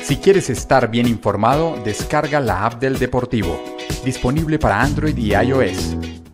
Si quieres estar bien informado, descarga la app del Deportivo, disponible para Android y iOS.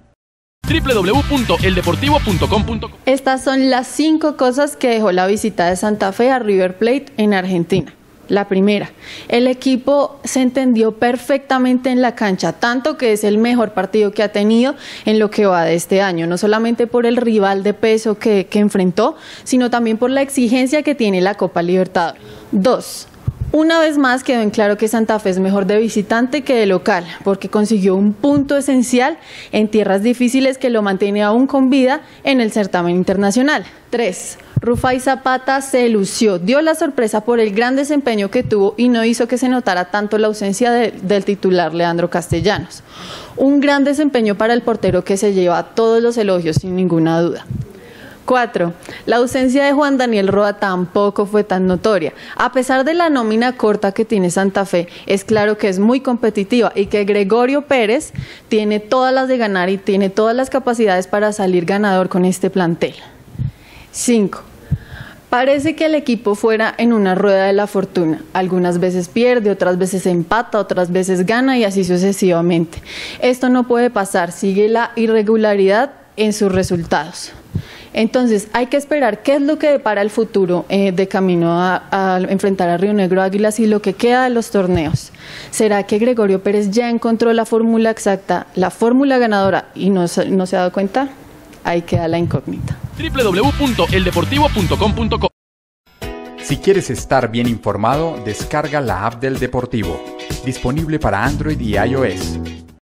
www.eldeportivo.com.co. Estas son las 5 cosas que dejó la visita de Santa Fe a River Plate en Argentina. La primera, el equipo se entendió perfectamente en la cancha, tanto que es el mejor partido que ha tenido en lo que va de este año, no solamente por el rival de peso que enfrentó, sino también por la exigencia que tiene la Copa Libertadores. 2. Una vez más quedó en claro que Santa Fe es mejor de visitante que de local, porque consiguió un punto esencial en tierras difíciles que lo mantiene aún con vida en el certamen internacional. 3. Rufai Zapata se lució, dio la sorpresa por el gran desempeño que tuvo y no hizo que se notara tanto la ausencia del titular Leandro Castellanos. Un gran desempeño para el portero que se lleva todos los elogios sin ninguna duda. 4. La ausencia de Juan Daniel Roa tampoco fue tan notoria. A pesar de la nómina corta que tiene Santa Fe, es claro que es muy competitiva y que Gregorio Pérez tiene todas las de ganar y tiene todas las capacidades para salir ganador con este plantel. 5. Parece que el equipo fuera en una rueda de la fortuna. Algunas veces pierde, otras veces empata, otras veces gana y así sucesivamente. Esto no puede pasar, sigue la irregularidad en sus resultados. Entonces, hay que esperar qué es lo que depara el futuro de camino a enfrentar a Río Negro Águilas y lo que queda de los torneos. ¿Será que Gregorio Pérez ya encontró la fórmula exacta, la fórmula ganadora y no se ha dado cuenta? Ahí queda la incógnita. www.eldeportivo.com.co. Si quieres estar bien informado, descarga la app del Deportivo, disponible para Android y iOS.